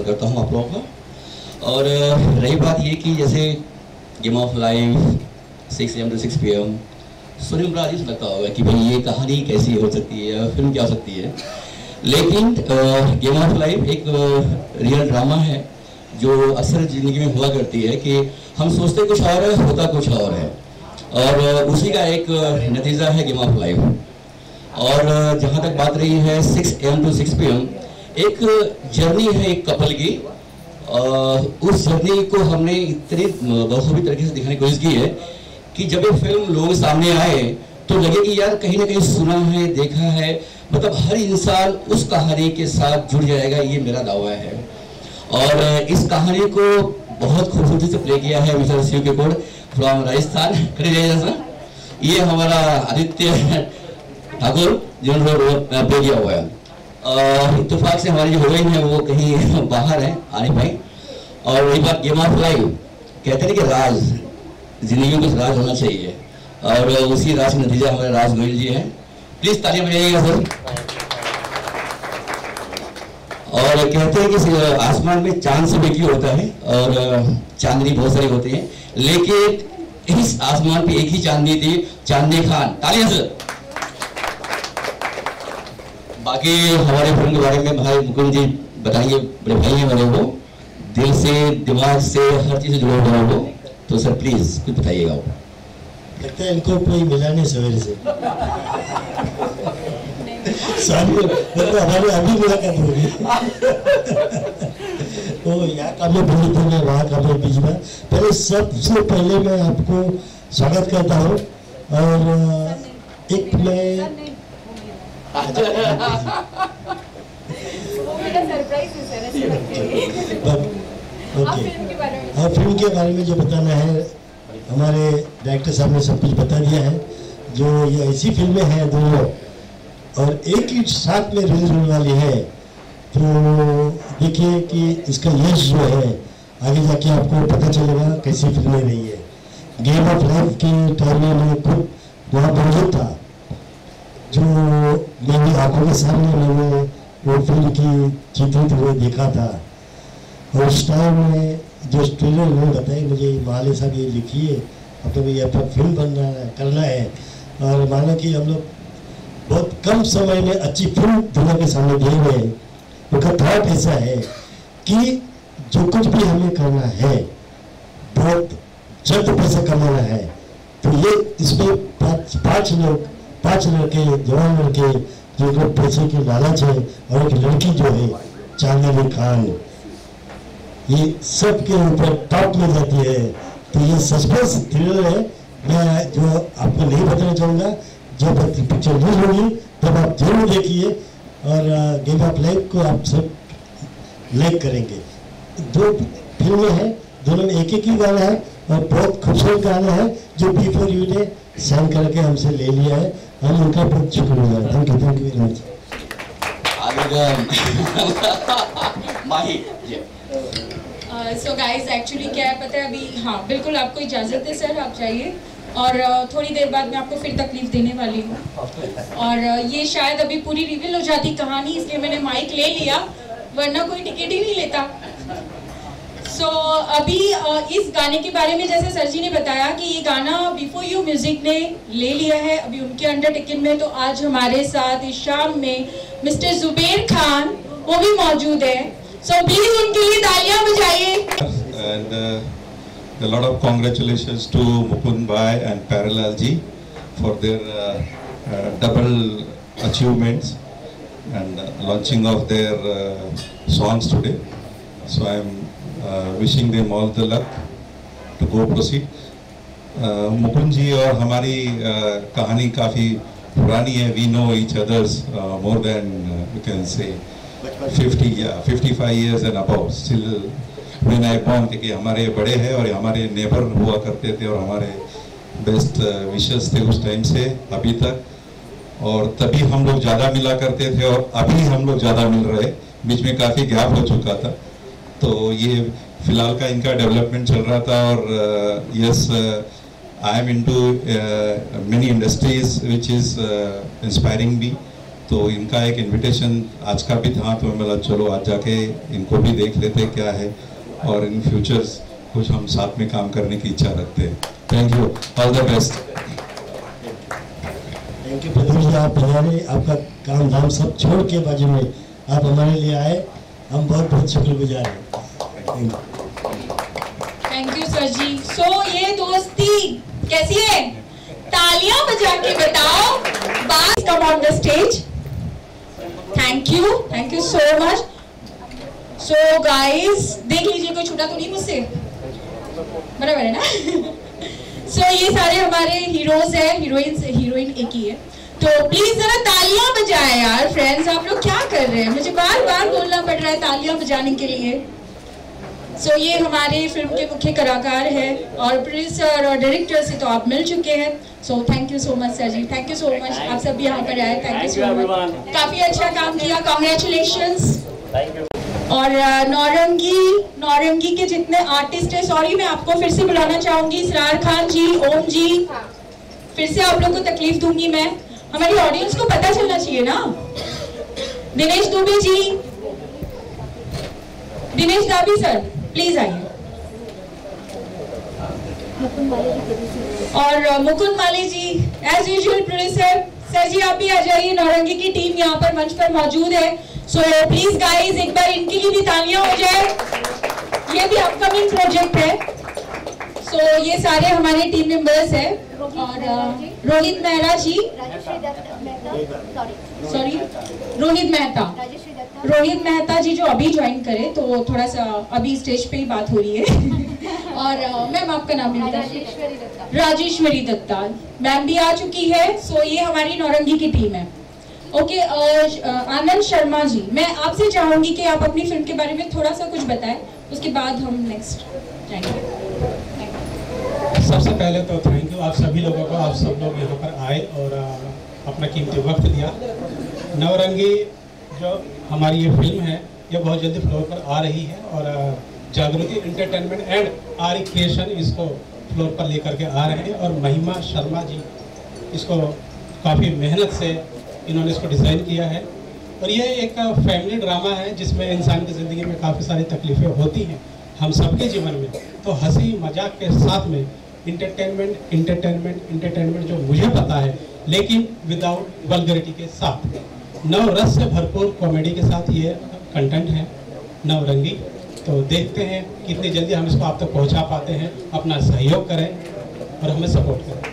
करता हूँ आप लोगों का। और रही बात ये कि जैसे game of life 6 AM to 6 PM सुनने में बड़ा अजीब लगता होगा कि भाई ये कहानी कैसी हो सकती है, फिल्म क्या हो सकती है, लेकिन गेम ऑफ लाइफ एक रियल ड्रामा है जो अक्सर ज़िंदगी में हुआ करती है कि हम सोचते कुछ और है, होता कुछ और है, और उसी का एक नतीजा है गेम ऑफ लाइफ। और जहाँ तक बात रही है 6 AM to 6 PM, एक जर्नी है एक कपल की। उस जर्नी को हमने इतनी बखूबी तरीके से दिखाने की कोशिश की है कि जब ये फिल्म लोगों के सामने आए तो लगे कि यार कहीं ना कहीं सुना है, देखा है, मतलब हर इंसान उस कहानी के साथ जुड़ जाएगा, ये मेरा दावा है। और इस कहानी को बहुत खूबसूरती से प्ले किया है मिस्टर शिव कपूर फ्रॉम राजस्थान। ये हमारा आदित्य ठाकुर जिन्होंने प्ले किया हुआ है। इत्तेफाक से हमारी जो हीरोइन है वो कहीं बाहर है, आ नहीं पाई। और वही बात गेम ऑफ लाइफ, कहते हैं कि राज, जिंदगी में कुछ राज होना चाहिए, और उसी राज का नतीजा हमारे राज गोयल जी हैं। प्लीज तालियां बजाइएगा सर। और कहते हैं कि आसमान में चांद से बेकी होता है और चांदनी बहुत सारी होती हैं, लेकिन इस आसमान पे एक ही चांदनी थी, चांदनी खान। तालियां सर। बाकी हमारे फिल्म के बारे में भाई मुकुंद जी बताइए, बड़े भाई हैं मेरे, वो दिल से दिमाग से हर चीज से जुड़े हुए हैं वो, तो सर प्लीज कुछ बताइएगा। वो लगता है इनको कोई मिला नहीं सवेरे से। हमारे अभी मुलाकात होगी। तो यहाँ का मैं भूल में वहाँ का मैं बीच में। पहले सबसे पहले मैं आपको स्वागत करता हूँ, और एक मैं फिल्म के बारे में जो बताना है, हमारे डायरेक्टर साहब ने सब कुछ बता दिया है। जो ये ऐसी फिल्में हैं दोनों और एक ही साथ में रिलीज होने वाली है, तो देखिए कि इसका यश जो है आगे जाके आपको पता चलेगा कैसी फिल्में रही है। गेम ऑफ लाइफ के टाइम में मैं खुद वहाँ मौजूद था, जो मेरी आंखों के सामने मैंने वो फिल्म की चित्रित हुए देखा था। और उस टाइम में जो ट्रेलर ने बताई मुझे, माले साहब ये लिखिए, अब तो ये अपना फिल्म बनना है, करना है, और माना कि हम लोग बहुत कम समय में अच्छी फिल्म दुनिया के सामने दे रहे हैं। उनका थॉट ऐसा है कि जो कुछ भी हमें करना है बहुत जल्द पैसा कमाना है, तो ये इसमें पांच लड़के, जवान लड़के जिनको पैसे की लालच है, और एक लड़की जो है चांदनी खान, ये सब के ऊपर टॉप में जाती है। तो ये सस्पेंस थ्रिलर है। मैं जो आपको नहीं बताना चाहूँगा, जब पिक्चर रिलीज होगी तब आप जरूर देखिए, और गेम ऑफ लाइफ को आप सब लाइक करेंगे। दो फिल्में हैं, दोनों में एक ही गाना है, और बहुत खूबसूरत गाना है जो बिफोर यू ने साइन करके हमसे ले लिया है। हम उनका बहुत शुक्रिया। Thank you very much. So guys actually क्या है पता है अभी, हाँ बिल्कुल आपको इजाज़त है सर, आप जाइए, और थोड़ी देर बाद मैं आपको फिर तकलीफ देने वाली हूँ। और ये शायद अभी पूरी रिवील हो जाती कहानी, इसलिए मैंने माइक ले लिया, वरना कोई टिकट ही नहीं लेता। सो अभी इस गाने के बारे में जैसे सर जी ने बताया कि ये गाना बिफोर यू म्यूजिक ने ले लिया है अभी उनके अंडरटेकिंग में, तो आज हमारे साथ इस शाम में मिस्टर जुबेर खान वो भी मौजूद है। सो प्लीज उनके लिए तालियां बजाइए। And a lot of congratulations to Mukund Bhai and Parallel ji for their double achievements and launching of their songs today. So I am wishing them all the luck to go proceed. Mukund ji और हमारी कहानी काफ़ी पुरानी है. We know each others more than you can say 55 years and above. Still when I born थे कि हमारे बड़े हैं और हमारे नेबर हुआ करते थे और हमारे बेस्ट विशेस थे उस टाइम से अभी तक. और तभी हम लोग ज़्यादा मिला करते थे और अभी हम लोग ज़्यादा मिल रहे. बीच में काफ़ी गैप हो चुका था, तो ये फिलहाल का इनका डेवलपमेंट चल रहा था. और yes, I am into many industries which is inspiring me. तो इनका एक इनविटेशन आज का भी था, तो मैं बोला चलो आज जाके इनको भी देख लेते क्या है, और इन फ्यूचर्स कुछ हम साथ में काम करने की इच्छा रखते हैं। Thank you, all the best. Thank you Pradeep ji, आप हमारे आपका काम धाम सब छोड़ के बाजू में आप हमारे लिए आए, हम बहुत बहुत शुक्रगुजार हैं। Thank you sir ji. So ये दोस्ती कैसी है, तालियां बजा के बताओ। Boss come on the stage. Thank you so much. So guys देख लीजिए कोई छूटा तो नहीं मुझसे, बराबर है ना? सो ये सारे हमारे हीरोज हैं, हीरोइन एक ही है, तो प्लीज जरा तालियां बजाएं यार फ्रेंड्स। आप लोग क्या कर रहे हैं, मुझे बार बार बोलना पड़ रहा है तालियां बजाने के लिए। सो ये हमारे फिल्म के मुख्य कलाकार हैं, और प्रोड्यूसर और डायरेक्टर से तो आप मिल चुके हैं। So thank you so much sir ji, thank you so much, आप सब यहाँ पर आए, थैंक यू सो मच। काफी अच्छा काम किया, कॉन्ग्रेचुलेशंस। और नौरंगी के जितने आर्टिस्ट हैं, सॉरी मैं आपको फिर से बुलाना चाहूंगी, इसरार खान जी, ओम जी, फिर से आप लोग को तकलीफ दूंगी मैं, हमारी ऑडियंस को पता चलना चाहिए ना। दिनेश दुबे जी, दिनेश दाबी सर प्लीज आइए, और Mukund Mali ji as usual producer, sir ji आप भी आ जाइए। नौरंगी की टीम यहाँ पर मंच पर मौजूद है, सो प्लीज गाइस एक बार इनके लिए भी तालियां हो जाए, ये भी अपकमिंग प्रोजेक्ट है। सो ये सारे हमारे टीम मेंबर्स हैं, और रोहित मेहरा जी, सॉरी रोहित मेहता जी जो अभी ज्वाइन करे, तो थोड़ा सा अभी स्टेज पे ही बात हो रही है। और मैम आपका नाम भी बताइए। राजेश्वरी दत्ता मैम भी आ चुकी है। सो ये हमारी नौरंगी की टीम है। ओके, आनंद शर्मा जी, मैं आपसे चाहूंगी कि आप अपनी फिल्म के बारे में थोड़ा सा कुछ बताएं, उसके बाद हम नेक्स्ट जाएंगे। सबसे पहले तो थैंक यू आप सभी लोगों को, आप सब लोग यहाँ पर आए और अपना कीमती वक्त दिया। नौरंगी जो हमारी ये फिल्म है, ये बहुत जल्दी फ्लोर पर आ रही है, और Jagriti entertainment and R creation इसको फ्लोर पर लेकर के आ रहे हैं, और महिमा शर्मा जी इसको काफ़ी मेहनत से इन्होंने इसको डिज़ाइन किया है। और ये एक फैमिली ड्रामा है जिसमें इंसान की ज़िंदगी में काफ़ी सारी तकलीफ़ें होती हैं, हम सबके जीवन में, तो हंसी मजाक के साथ में इंटरटेनमेंट जो मुझे पता है, लेकिन विदाउट वल्गरिटी के साथ, नव रस से भरपूर कॉमेडी के साथ ये कंटेंट है नौरंगी। तो देखते हैं कितनी जल्दी हम इसको आप तक पहुंचा पाते हैं। अपना सहयोग करें और हमें सपोर्ट करें।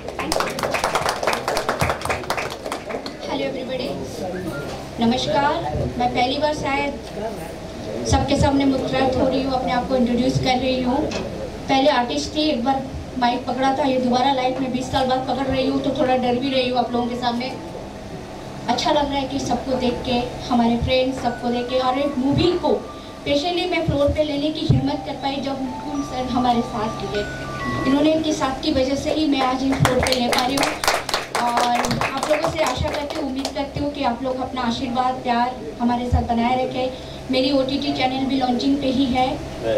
हेलो एवरीबॉडी, नमस्कार। मैं पहली बार शायद सबके सामने मुस्कुराहट हो रही हूँ, अपने आप को इंट्रोड्यूस कर रही हूँ। पहले आर्टिस्ट थी, एक बार माइक पकड़ा था, ये दोबारा लाइफ में 20 साल बाद पकड़ रही हूँ, तो थोड़ा डर भी रही हूँ आप लोगों के सामने। अच्छा लग रहा है कि सबको देख के, हमारे फ्रेंड्स सबको देख के, और एक मूवी को स्पेशली मैं फ्लोर पे लेने की हिम्मत कर पाई जब मुकुंद सर हमारे साथ दिए। इन्होंने इनके साथ की वजह से ही मैं आज इन फ्लोर पे ले पा रही हूँ। और आप लोगों से आशा करती हूँ, उम्मीद करती हूँ कि आप लोग अपना आशीर्वाद प्यार हमारे साथ बनाए रखें। मेरी OTT चैनल भी लॉन्चिंग पे ही है।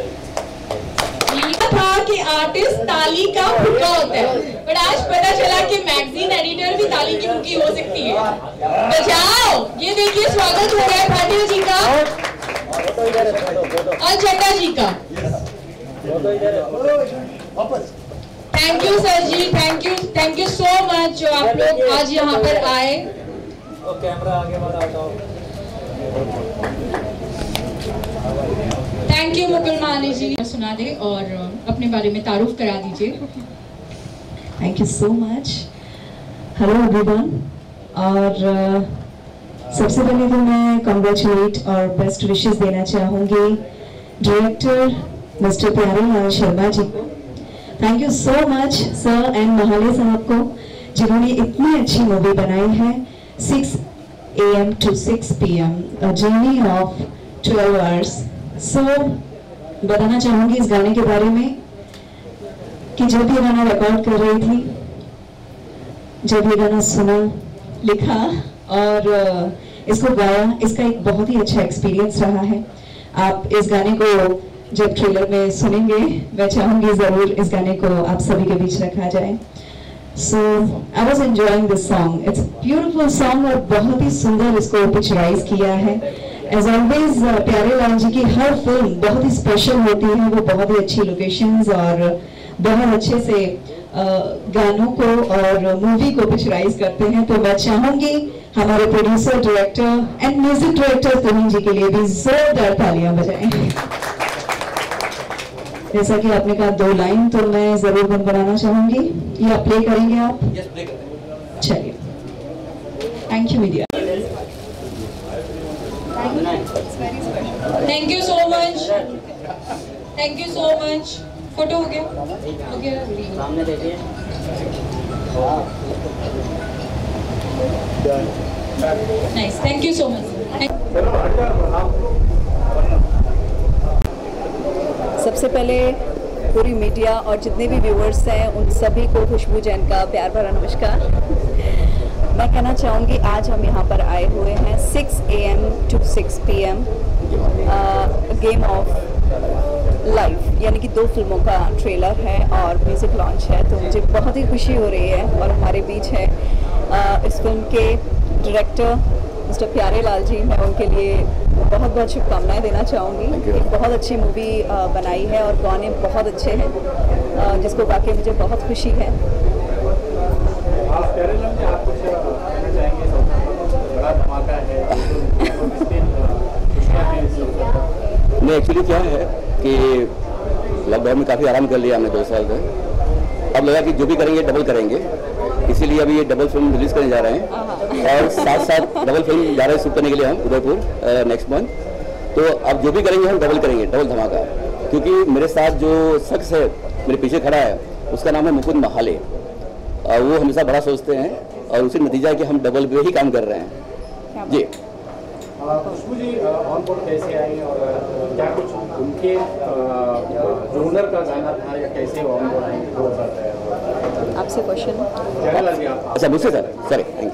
लिखा था कि आर्टिस्ट ताली का फुका होता है, बट आज पता चला कि मैगजीन एडिटर भी ताली की फुकी हो सकती है। बजाओ, ये देखिए स्वागत हो रहा है भाटिया जी का और चड्डा जी का। Thank you sir ji, thank you so much जो आप लोग आज यहाँ पर आए। कैमरा आगे बढ़ाओ। थैंक यू मुकुल माली जी, सुना दे और अपने बारे में तारुफ करा दीजिए। Thank you so much. Hello everyone, और सबसे पहले तो मैं कॉन्ग्रेचुलेट और बेस्ट विशेस देना चाहूँगी डायरेक्टर मिस्टर प्यारेलाल शर्मा जी को। Thank you so much sir and Mahale साहब को, जिन्होंने इतनी अच्छी मूवी बनाई है 6 AM to 6 PM, a journey of 12 hours। सो बताना चाहूँगी इस गाने के बारे में कि जब ये गाना रिकॉर्ड कर रही थी, जब ये गाना सुना, लिखा और इसको गाया, इसका एक बहुत ही अच्छा एक्सपीरियंस रहा है। आप इस गाने को जब ट्रेलर में सुनेंगे, मैं चाहूँगी ज़रूर इस गाने को आप सभी के बीच रखा जाए। So I was enjoying this song. It's a beautiful song और बहुत ही सुंदर इसको पिक्चराइज किया है. As always, प्यारे लाल जी की हर फिल्म बहुत ही स्पेशल होती है. वो बहुत ही अच्छी लोकेशंस और बहुत अच्छे से गानों को और मूवी को पिक्चराइज करते हैं. तो मैं चाहूंगी हमारे producer, director and music director Tuhin ji के लिए भी जोरदार तालियां बजाएं. जैसा कि आपने कहा 2 लाइन तो मैं जरूर गुनगुनाना चाहूंगी. या प्ले करेंगे आप? यस, प्ले करेंगे. चलिए. Thank you media. Thank you so much. Thank you so much. Photo हो गया? हो गया. सामने देखिए. Nice. Thank you so much. सबसे पहले पूरी मीडिया और जितने भी व्यूअर्स हैं उन सभी को खुशबू जैन का प्यार भरा नमस्कार. मैं कहना चाहूँगी आज हम यहाँ पर आए हुए हैं 6 AM to 6 PM game of life यानी कि 2 फिल्मों का ट्रेलर है और म्यूज़िक लॉन्च है. तो मुझे बहुत ही खुशी हो रही है. और हमारे बीच है इस फिल्म के डायरेक्टर मिस्टर प्यारे लाल जी. मैं उनके लिए बहुत बहुत शुभकामनाएं देना चाहूँगी. एक बहुत अच्छी मूवी बनाई है और गाने बहुत अच्छे हैं जिसको गा के मुझे बहुत खुशी है. नहीं, एक्चुअली क्या है कि लॉकडाउन में काफ़ी आराम कर लिया हमने 2 साल में. अब लगा कि जो भी करेंगे डबल करेंगे, इसीलिए अभी ये डबल फिल्म रिलीज करने जा रहे हैं. और साथ साथ डबल फिल्म जा रहे हैं शूट करने के लिए हम उदयपुर नेक्स्ट मंथ. तो अब जो भी करेंगे हम डबल करेंगे, डबल धमाका. क्योंकि मेरे साथ जो शख्स है मेरे पीछे खड़ा है उसका नाम है मुकुंद महाले. वो हमेशा बड़ा सोचते हैं और उसी नतीजा है कि हम डबल पे ही काम कर रहे हैं. जी खुशबू जी ऑन बोर्ड कैसे आई और क्या कुछ उनके जोनर का गाना था या कैसे ऑन बोर्ड आई? आपसे क्वेश्चन. अच्छा मुझसे sir. Sir thank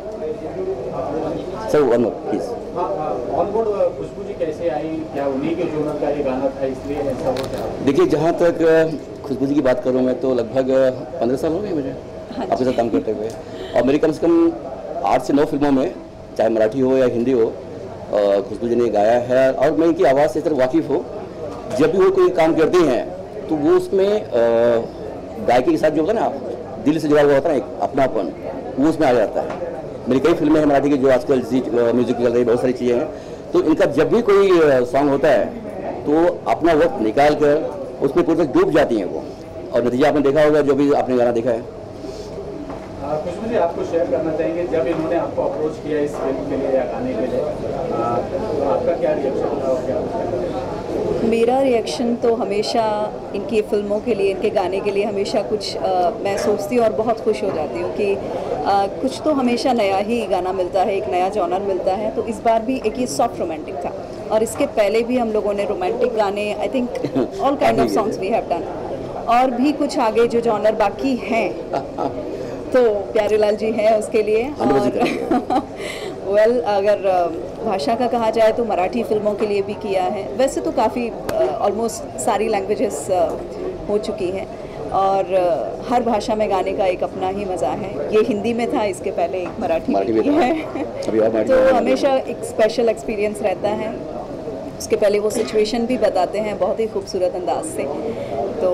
you sir. One more please. On board Khushbu ji कैसे आई? क्या उन्हीं के जोनर का ये गाना था इसलिए ऐसा हो गया? देखिए, जहाँ तक खुशबू जी की बात करूँ मैं तो लगभग 15 साल हो गए मुझे आपके साथ काम करते हुए. और मेरी कम से कम 8 से 9 फिल्मों में, चाहे मराठी हो या हिंदी हो, खुशबू जी ने गाया है. और मैं इनकी आवाज़ से इस तरह वाकिफ़ हो. जब भी वो कोई काम करती हैं तो वो उसमें गायकी के साथ जो होता है ना, दिल से जुड़ा हुआ होता है ना एक अपनापन, वो उसमें आ जाता है. मेरी कई फिल्में हैं मराठी की जो आजकल म्यूजिक चल रही, बहुत सारी चीज़ें हैं. तो इनका जब भी कोई सॉन्ग होता है तो अपना वक्त निकाल कर उसमें पूरी तरह डूब जाती हैं वो. और नतीजा आपने देखा होगा, जो भी आपने गाना देखा है. खुशबू जी आपको शेयर करना चाहेंगे जब इन्होंने आपको अप्रोच किया इस फिल्म के लिए या गाने के लिए, तो आपका क्या रिएक्शन था और क्या? मेरा रिएक्शन तो हमेशा इनकी फिल्मों के लिए, इनके गाने के लिए हमेशा कुछ मैं सोचती हूँ और बहुत खुश हो जाती हूँ कि कुछ तो हमेशा नया ही गाना मिलता है, एक नया जॉनर मिलता है. तो इस बार भी एक ये सॉफ्ट रोमांटिक था और इसके पहले भी हम लोगों ने रोमांटिक गाने, I think all kind of songs we have done. और भी कुछ आगे जो जॉनर बाकी हैं तो प्यारे लाल जी हैं उसके लिए. और वेल अगर भाषा का कहा जाए तो मराठी फिल्मों के लिए भी किया है. वैसे तो काफ़ी ऑलमोस्ट सारी लैंग्वेजेस हो चुकी हैं और हर भाषा में गाने का एक अपना ही मज़ा है. ये हिंदी में था, इसके पहले एक मराठी में किया है. तो हमेशा एक स्पेशल एक्सपीरियंस रहता है. उसके पहले वो सिचुएशन भी बताते हैं बहुत ही खूबसूरत अंदाज से. तो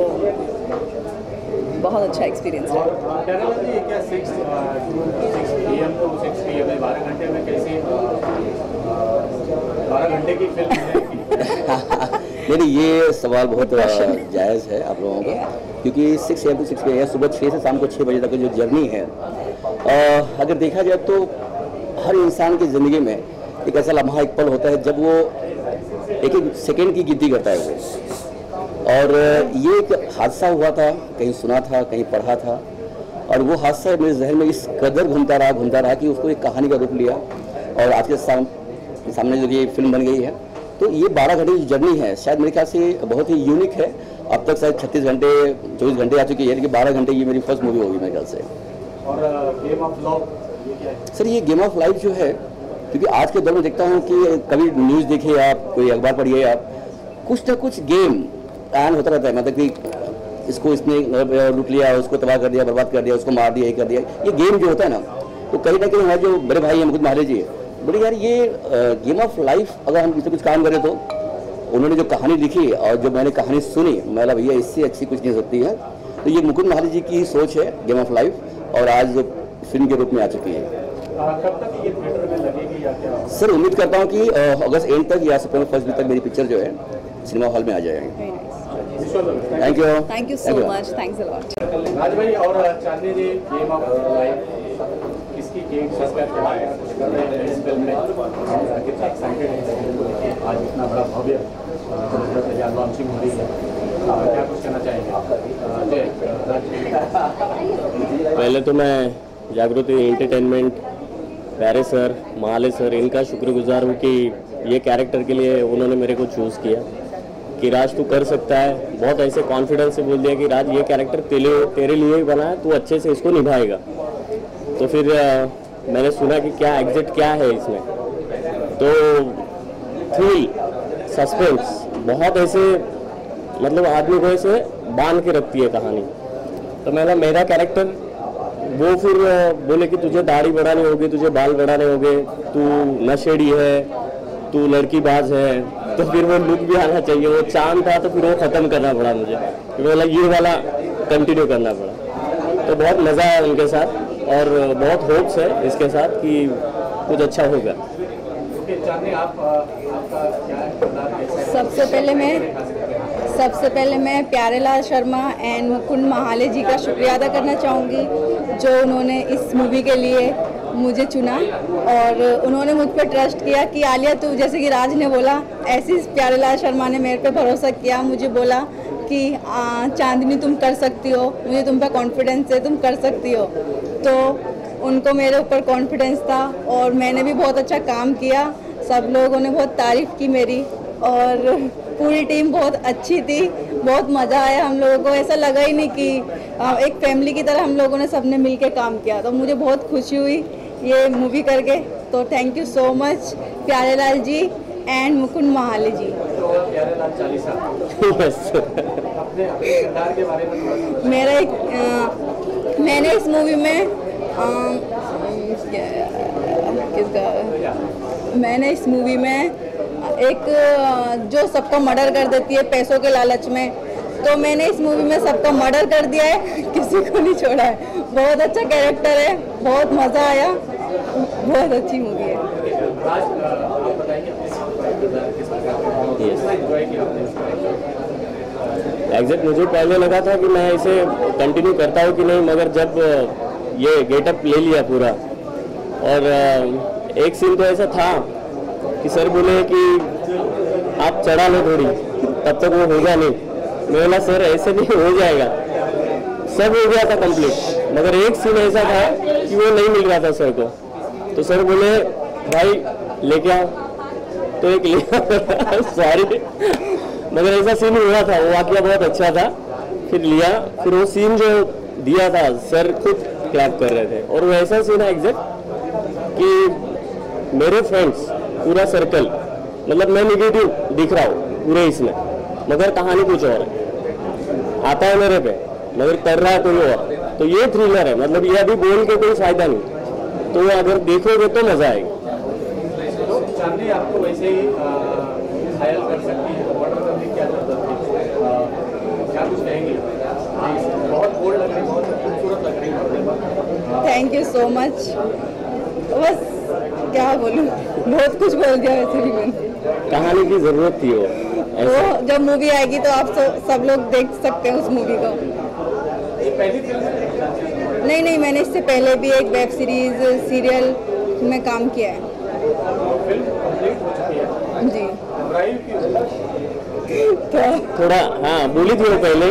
बहुत अच्छा एक्सपीरियंस है. 12 घंटे में कैसे 12 घंटे की फिल्म है? नहीं, ये सवाल बहुत जायज़ है आप लोगों का. क्योंकि 6 AM to 6 PM सुबह 6 से शाम को 6 बजे तक की जो जर्नी है, अगर देखा जाए तो हर इंसान की ज़िंदगी में एक ऐसा लम्हा, एक पल होता है जब वो एक सेकंड की गिनती करता है वो. और ये एक हादसा हुआ था, कहीं सुना था, कहीं पढ़ा था, और वो हादसा मेरे जहन में इस कदर घूमता रहा कि उसको एक कहानी का रूप लिया. और आज के सामने जो ये फिल्म बन गई है, तो ये 12 घंटे की जर्नी है, शायद मेरे ख्याल से बहुत ही यूनिक है. अब तक शायद 36 घंटे 24 घंटे आ चुकी है, लेकिन 12 घंटे ये मेरी फर्स्ट मूवी होगी मेरे ख्याल से. और गेम ऑफ लव सर, ये गेम ऑफ लाइफ जो है, क्योंकि आज के दौर में देखता हूँ कि कभी न्यूज़ देखिए आप, कोई अखबार पढ़िए आप, कुछ ना कुछ गेम ऐड होता रहता है. मतलब कि इसको इसने लूट लिया, उसको तबाह कर दिया, बर्बाद कर दिया, उसको मार दिया, ये कर दिया। ये गेम जो होता है ना, तो कहीं ना कहीं हमारे जो बड़े भाई हैं मुकुंद महाले जी, बोले यार ये गेम ऑफ लाइफ अगर हम इससे कुछ काम करें तो उन्होंने जो कहानी लिखी और जो मैंने कहानी सुनी, मैं भैया इससे अच्छी कुछ नहीं सकती है। तो ये मुकुंद महाले जी की सोच है गेम ऑफ लाइफ और आज फिल्म के रूप में आ चुकी है। कब तक ये थिएटर में लगेगी या क्या? सर उम्मीद करता हूँ कि अगस्त एंड तक या सितंबर फर्स्ट वीक तक मेरी पिक्चर जो है सिनेमा हॉल में आ जाएगी। Thank you so much, thanks a lot. Raj भाई और Chandni ji, game of life किसकी गेम सस्पेंस क्या है कर रहे हैं इस फिल्म में, कितना एक्साइटेड है आज इतना बड़ा भव्य तैयार लॉन्चिंग हो रही है, क्या कुछ कहना चाहेंगे? पहले तो मैं जागृति एंटरटेनमेंट, प्यारे सर, महाले सर, इनका शुक्रगुजार हूँ कि ये कैरेक्टर के लिए उन्होंने मेरे को चूज़ किया कि राज तू कर सकता है। बहुत ऐसे कॉन्फिडेंस से बोल दिया कि राज ये कैरेक्टर तेरे लिए ही बना है, तू अच्छे से इसको निभाएगा। तो फिर मैंने सुना कि क्या एग्जैक्ट क्या है इसमें, तो थ्रिल, सस्पेंस, बहुत ऐसे मतलब आदमी को ऐसे बांध के रखती है कहानी। तो मेरा कैरेक्टर वो फिर बोले कि तुझे दाढ़ी बढ़ानी होगी, तुझे बाल बढ़ाने होंगे, तू नशेड़ी है, तू लड़की बाज है, तो फिर वो लुक भी आना चाहिए। वो चांद था तो फिर वो ख़त्म करना पड़ा मुझे, फिर बोला ये वाला कंटिन्यू करना पड़ा। तो बहुत मज़ा आया उनके साथ और बहुत होप्स है इसके साथ कि कुछ अच्छा होगा। सबसे पहले मैं प्यारेलाल शर्मा एंड मुकुंद महाले जी का शुक्रिया अदा करना चाहूँगी जो उन्होंने इस मूवी के लिए मुझे चुना और उन्होंने मुझ पर ट्रस्ट किया कि आलिया तू, जैसे कि राज ने बोला, ऐसी प्यारेलाल शर्मा ने मेरे पे भरोसा किया, मुझे बोला कि चांदनी तुम कर सकती हो, मुझे तुम पे कॉन्फिडेंस है, तुम कर सकती हो। तो उनको मेरे ऊपर कॉन्फिडेंस था और मैंने भी बहुत अच्छा काम किया। सब लोगों ने बहुत तारीफ़ की मेरी और पूरी टीम बहुत अच्छी थी, बहुत मज़ा आया हम लोगों को। ऐसा लगा ही नहीं कि एक फैमिली की तरह हम लोगों ने सबने मिल के काम किया, तो मुझे बहुत खुशी हुई ये मूवी करके। तो thank you so much Pyarelal ji and Mukund Mahale ji. मैंने इस मूवी में मैंने इस मूवी में एक जो सबको मर्डर कर देती है पैसों के लालच में, तो मैंने इस मूवी में सबको मर्डर कर दिया है, किसी को नहीं छोड़ा है। बहुत अच्छा कैरेक्टर है, बहुत मज़ा आया, बहुत अच्छी मूवी है। एग्जैक्ट मुझे पहले लगा था कि मैं इसे कंटिन्यू करता हूँ कि नहीं, मगर जब ये गेटअप ले लिया पूरा और एक सीन तो ऐसा था कि सर बोले कि आप चढ़ा लो थोड़ी, तब तक वो होगा नहीं। मैं बोला सर ऐसे नहीं हो जाएगा, सब हो गया था कंप्लीट, मगर एक सीन ऐसा था कि वो नहीं मिल रहा था सर को। तो सर बोले भाई लेके आओ, तो एक लिया सॉरी, मगर ऐसा सीन हुआ था, वो वाकया बहुत अच्छा था। फिर लिया, फिर वो सीन जो दिया था सर खुद क्लैप कर रहे थे और वो ऐसा सीन है एग्जैक्ट कि मेरे फ्रेंड्स पूरा सर्कल, मतलब मैं निगेटिव दिख रहा हूँ पूरे इसमें, मगर कहानी कुछ और है, आता है मेरे पे मगर कर रहा है कोई और। तो ये थ्रिलर है, मतलब ये अभी बोल के कोई फायदा नहीं, तो अगर देखोगे तो मजा आएगा। चांदनी आपको वैसे ही घायल कर सकती है, मर्डर करने की क्या जरूरत है, क्या कुछ कहेंगे? बहुत बोल्ड लग रही है, बहुत खूबसूरत लग रही है। Thank you so much. बस क्या बोलूं, बहुत कुछ बोल दिया वैसे भी मैंने। कहानी की जरूरत थी वो जब मूवी आएगी तो आप सब लोग देख सकते हैं उस मूवी को। नहीं, मैंने इससे पहले भी एक वेब सीरीज सीरियल में काम किया है जी। तो थोड़ा हाँ बोली थी वो पहले,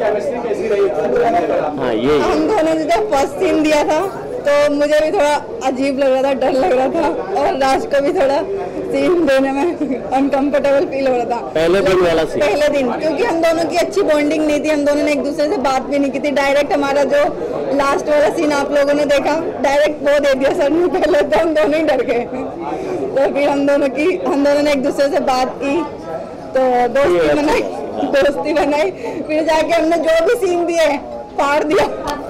हाँ ये हम दोनों ने जब फर्स्ट सीन दिया था तो मुझे भी थोड़ा अजीब लग रहा था, डर लग रहा था और राज को भी थोड़ा सीन देने में अनकंफर्टेबल फील हो रहा था पहले दिन वाला सीन, पहले दिन, क्योंकि हम दोनों की अच्छी बॉन्डिंग नहीं थी, हम दोनों ने एक दूसरे से बात भी नहीं की थी। डायरेक्ट हमारा जो लास्ट वाला सीन आप लोगों ने देखा, डायरेक्ट वो दे दिया सर ने, पहले तो हम दोनों ही डर गए। तो फिर हम दोनों ने एक दूसरे से बात की, तो दोस्ती बनाई। दोस्ती बनाई, फिर जाके हमने जो भी सीन दिए फाड़ दिया।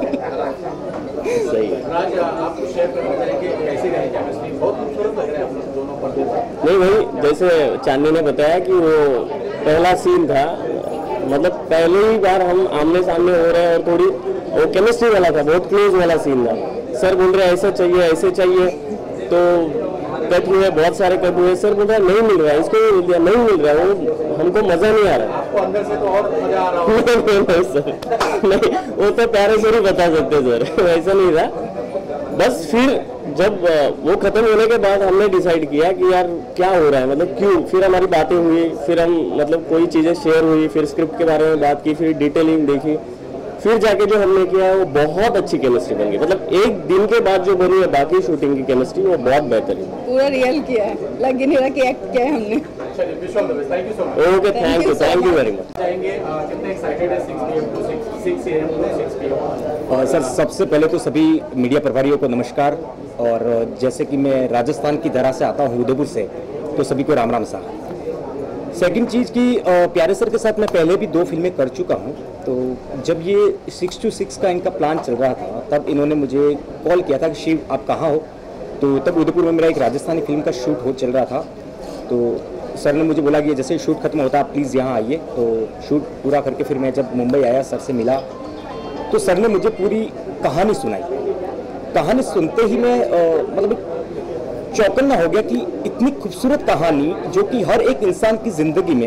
सही है। राज, आपको शेयर करना चाहेंगे कैसी रही केमिस्ट्री? बहुत खूबसूरत लग रहे हैं आप लोग दोनों पर्दे पर। नहीं वही जैसे चांदनी ने बताया कि वो पहला सीन था, मतलब पहली ही बार हम आमने सामने हो रहे हैं और थोड़ी वो केमिस्ट्री वाला था, बहुत क्लोज वाला सीन था। सर बोल रहे ऐसे चाहिए, तो कट हुए, बहुत सारे कट हुए। सर बोल रहा नहीं मिल रहा है, इसको नहीं मिल रहा, नहीं मिल रहा, वो हमको मजा नहीं आ रहा। आपको अंदर से तो और मजा आ रहा होगा। नहीं सर, नहीं वो तो प्यारे से ही बता सकते सर, वैसा नहीं था। बस फिर जब वो खत्म होने के बाद हमने डिसाइड किया कि यार क्या हो रहा है, मतलब क्यों। फिर हमारी बातें हुई, फिर हम मतलब कोई चीज़ें शेयर हुई, फिर स्क्रिप्ट के बारे में बात की, फिर डिटेलिंग देखी, फिर जाके जो हमने किया वो बहुत अच्छी केमिस्ट्री बन गई। मतलब एक दिन के बाद जो बनी है बाकी शूटिंग की केमिस्ट्री वो बहुत बेहतरीन, पूरा रियल किया है, लग ही नहीं रहा कि एक्ट किया है हमने। Thank you so much. Okay, thank you very much. जाएंगे कितने एक्साइटेड है 6 PM to 6 AM to 6 PM? Sir सबसे पहले तो सभी मीडिया प्रभारियों को नमस्कार। और जैसे कि मैं राजस्थान की धरा से आता हूँ, उदयपुर से, तो सभी को राम राम सा। सेकंड चीज़ की प्यारे सर के साथ मैं पहले भी 2 फिल्में कर चुका हूँ। तो जब ये 6 to 6 का इनका प्लान चल रहा था तब इन्होंने मुझे कॉल किया था कि शिव आप कहाँ हो। तो तब उदयपुर में मेरा एक राजस्थानी फिल्म का शूट चल रहा था। तो सर ने मुझे बोला कि जैसे शूट खत्म होता आप प्लीज़ यहाँ आइए। तो शूट पूरा करके फिर मैं जब मुंबई आया, सर से मिला, तो सर ने मुझे पूरी कहानी सुनाई। कहानी सुनते ही मैं मतलब चौकन्ना हो गया कि इतनी खूबसूरत कहानी जो कि हर एक इंसान की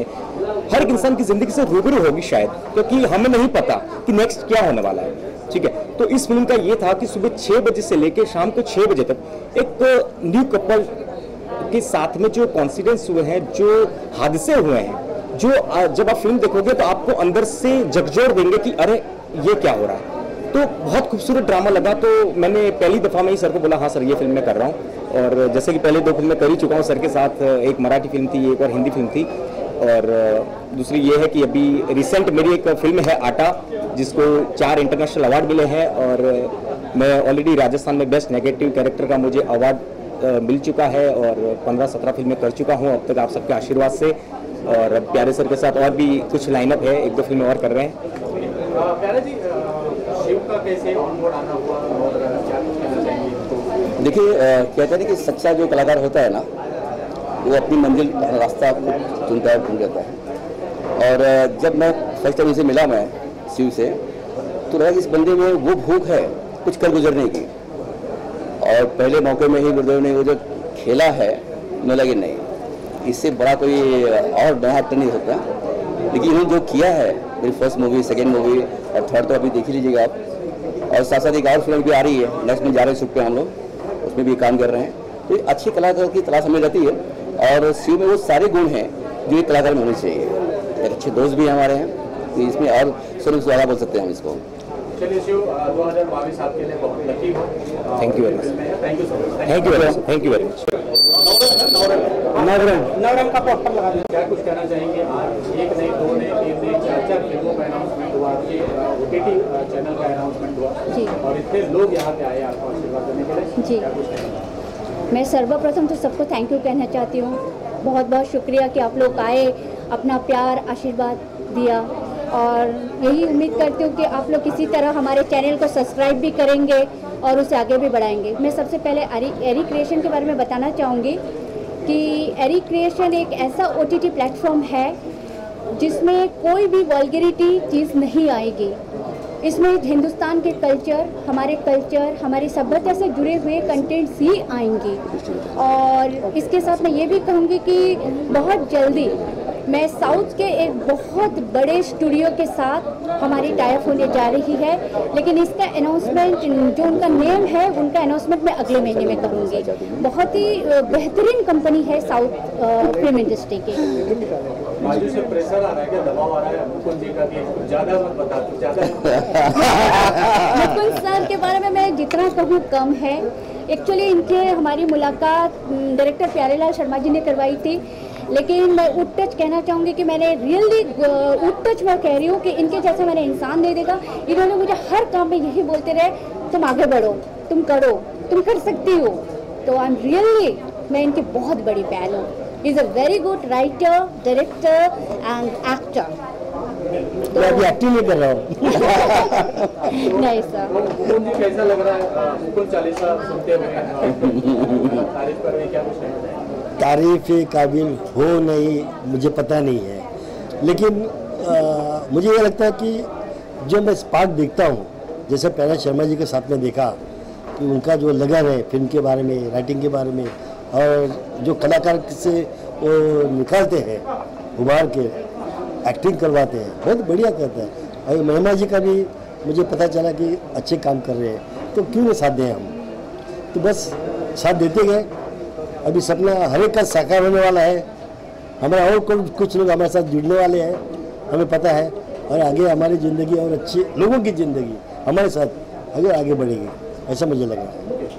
ज़िंदगी से रूबरू होगी शायद, क्योंकि हमें नहीं पता कि नेक्स्ट क्या होने वाला है। ठीक है, तो इस फिल्म का ये था कि सुबह 6 बजे से लेकर शाम को 6 बजे तक एक न्यू कपल के साथ में जो कॉन्सिडेंस हुए हैं, जो हादसे हुए हैं, जो जब आप फिल्म देखोगे तो आपको अंदर से झकझोर देंगे कि अरे ये क्या हो रहा है। तो बहुत खूबसूरत ड्रामा लगा। तो मैंने पहली दफ़ा में ही सर को बोला हाँ सर ये फिल्म मैं कर रहा हूँ। और जैसे कि पहले 2 फिल्में कर ही चुका हूँ सर के साथ, एक मराठी फिल्म थी, एक और हिंदी फिल्म थी, और दूसरी ये है कि अभी रिसेंट मेरी एक फिल्म है आटा, जिसको 4 इंटरनेशनल अवार्ड मिले हैं। और मैं ऑलरेडी राजस्थान में बेस्ट नेगेटिव कैरेक्टर का मुझे अवार्ड मिल चुका है और 15-17 फिल्में कर चुका हूँ अब तक आप सबके आशीर्वाद से। और प्यारे सर के साथ और भी कुछ लाइनअप है, 1-2 फिल्में और कर रहे हैं। प्यारे जी, शिव का कैसे ऑनबोर्ड आना हुआ और क्या कहना चाहेंगे? देखिए कहते हैं कि सच्चा जो कलाकार होता है ना, वो अपनी मंजिल रास्ता चुनता है, ढूंढ लेता है। और जब मैं फर्स्ट टाइम इसे मिला मैं शिव से, तो लगा कि इस बंदे में वो भूख है कुछ कर गुजरने की। और पहले मौके में ही गुरुदेव ने वो जो खेला है, मैं लगे नहीं इससे बड़ा कोई और नया एक्टर नहीं होता। लेकिन इन्होंने जो किया है, मेरी फर्स्ट मूवी, सेकेंड मूवी और थर्ड तो अभी देख ही लीजिएगा आप। और साथ साथ एक और फिल्म भी आ रही है, नेक्स्ट में जा रहे शूट पे हम लोग, उसमें भी काम कर रहे हैं। तो अच्छी कलाकार की तलाश हमें रहती है और शिव में वो सारे गुण हैं जो एक कलाकार में होने चाहिए। एक अच्छे दोस्त भी हमारे हैं, तो इसमें और स्वरूप ज़्यादा बोल सकते हैं हम इसको। चलिए शिव, 2022 आपके लिए बहुत लकी हो। Thank you very much. Thank you so much. Thank you very much. Navrang का पोस्टर लगा दिया। क्या कुछ कहना चाहेंगे? आज 1 नहीं, 2 नहीं, 3 नहीं, 4 फिल्मों का अनाउंसमेंट हुआ, ये OTT चैनल का अनाउंसमेंट हुआ और इतने लोग यहाँ पे आए आपको आशीर्वाद देने के लिए। जी, क्या कुछ कहना? मैं सर्वप्रथम तो सबको थैंक यू कहना चाहती हूँ। बहुत बहुत शुक्रिया कि आप लोग आए, अपना प्यार आशीर्वाद दिया, और यही उम्मीद करती हूँ कि आप लोग किसी तरह हमारे चैनल को सब्सक्राइब भी करेंगे और उसे आगे भी बढ़ाएंगे। मैं सबसे पहले एरी क्रिएशन के बारे में बताना चाहूँगी कि एरी क्रिएशन एक ऐसा OTT प्लेटफॉर्म है जिसमें कोई भी वल्गैरिटी चीज़ नहीं आएगी। इसमें हिंदुस्तान के कल्चर, हमारी सभ्यता से जुड़े हुए कंटेंट्स ही आएंगी। और इसके साथ मैं ये भी कहूँगी कि बहुत जल्दी मैं साउथ के एक बहुत बड़े स्टूडियो के साथ हमारी टाइप होने जा रही है, लेकिन इसका अनाउंसमेंट जो उनका नेम है उनका अनाउंसमेंट मैं अगले महीने में करूँगी। बहुत ही बेहतरीन कंपनी है साउथ फिल्म इंडस्ट्री की। बाजू से प्रेशर आ रहा है, क्या दबाव आ रहा है मुकुंद जी का कि कुछ ज़्यादा मत बता, कुछ ज़्यादा मुकुंद सर के बारे में मैं जितना कहूँ कम है। एक्चुअली इनके हमारी मुलाकात डायरेक्टर प्यारेलाल शर्मा जी ने करवाई थी, लेकिन मैं उट टच कहना चाहूँगी कि मैंने रियली उट टच मैं कह रही हूँ कि इनके जैसा मैंने इंसान नहीं देखा। इन्होंने मुझे हर काम में यही बोलते रहे, तुम आगे बढ़ो, तुम करो, तुम कर सकती हो। तो आई एम रियली, मैं इनकी बहुत बड़ी फैन हूँ। Is a very good writer, director and actor. मैं अभी एक्टिंग नहीं कर रहा हूँ। नहीं सर। मुकुंद जी कैसा लग रहा है मुकुंद चालीसा सुनते हुए? तारीफ कर रहे हैं, क्या कुछ कहना चाहेंगे? तारीफ के काबिल हो नहीं मुझे पता नहीं है, लेकिन मुझे ये लगता है कि जो मैं स्पार्क देखता हूँ, जैसे पहले शर्मा जी के साथ में देखा कि उनका जो लगन है फिल्म के बारे में, राइटिंग के बारे में, और जो कलाकार से वो निकालते हैं उभार के एक्टिंग करवाते हैं, बहुत बढ़िया करता है। और महिमा जी का भी मुझे पता चला कि अच्छे काम कर रहे हैं, तो क्यों नहीं साथ दें हम, तो बस साथ देते गए। अभी सपना हर एक का साकार होने वाला है, हमारा और कुछ लोग हमारे साथ जुड़ने वाले हैं, हमें पता है, और आगे हमारी ज़िंदगी और अच्छी लोगों की ज़िंदगी हमारे साथ अगर आगे बढ़ेगी, ऐसा मुझे लगा।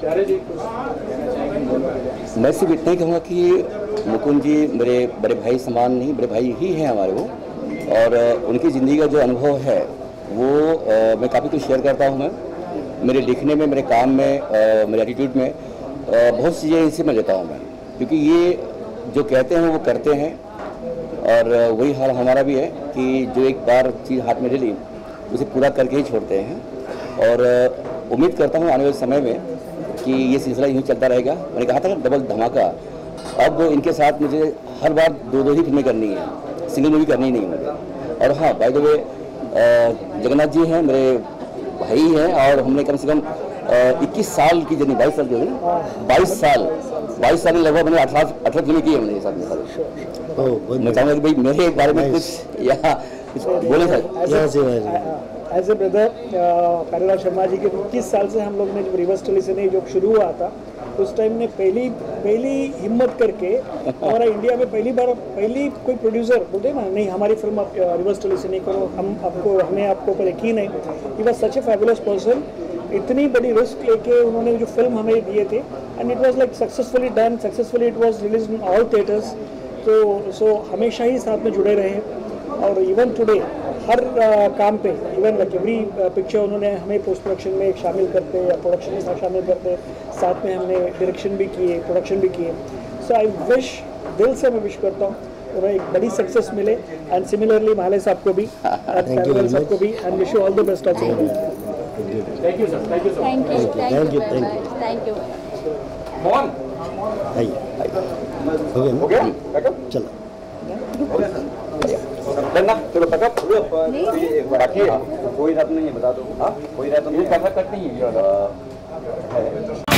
मैं सिर्फ इतना ही कहूँगा कि मुकुंद जी मेरे बड़े भाई समान नहीं, बड़े भाई ही हैं हमारे वो, और उनकी ज़िंदगी का जो अनुभव है वो मैं काफ़ी कुछ शेयर करता हूँ। मैं मेरे लिखने में, मेरे काम में, मेरे एटीट्यूड में बहुत सी चीज़ें इनसे मैं लेता हूँ मैं, क्योंकि ये जो कहते हैं वो करते हैं, और वही हाल हमारा भी है कि जो एक बार चीज़ हाथ में ले ली उसे पूरा करके ही छोड़ते हैं। और उम्मीद करता हूँ आने वाले समय में कि ये सिलसिला यूँ चलता रहेगा। मैंने कहा था ना डबल धमाका, अब इनके साथ मुझे हर बार दो ही फिल्में करनी है, सिंगल मूवी करनी ही नहीं मुझे। और हाँ, by the way Jagannath ji हैं मेरे भाई हैं, और हमने कम से कम 21 साल की जर्नी, 22 साल की होगी ना, 22 साल में लगभग मैंने 18 फिल्में की है मैंने साथ में। मैं चाहूँगा कि भाई मेरे बारे में कुछ या कुछ बोले sir. As a brother Pyarelal Sharma ji के 21 साल से हम लोग ने जब रिवर्स टेलीविजन जब शुरू हुआ था, उस टाइम ने पहली हिम्मत करके हमारा इंडिया में पहली कोई प्रोड्यूसर बोलते ना, नहीं हमारी फिल्म आप रिवर्स टेलीविजन नहीं करो, हमें आपको ऊपर यकीन है। He was such a fabulous person, इतनी बड़ी रिस्क लेके उन्होंने जो फिल्म हमें दिए थे, and it was like successfully done, successfully it was released in all theatres. तो सो हमेशा ही साथ में जुड़े रहे, और इवन टुडे हर काम पे, इवन लाइक एवरी पिक्चर उन्होंने हमें पोस्ट प्रोडक्शन में शामिल करते या प्रोडक्शन में शामिल करते, साथ में हमने डायरेक्शन भी किए, प्रोडक्शन भी किए। सो आई विश, दिल से मैं विश करता हूँ उन्हें एक बड़ी सक्सेस मिले, एंड सिमिलरली माले साहब को भी, सबको भी, and wish you all the best also. Thank you sir, thank you sir, thank you. हो गया चलो करना, चलो पैकअप बाकी कोई बात नहीं है, बता दो। हाँ कोई बात नहीं, पैसा कट नहीं है।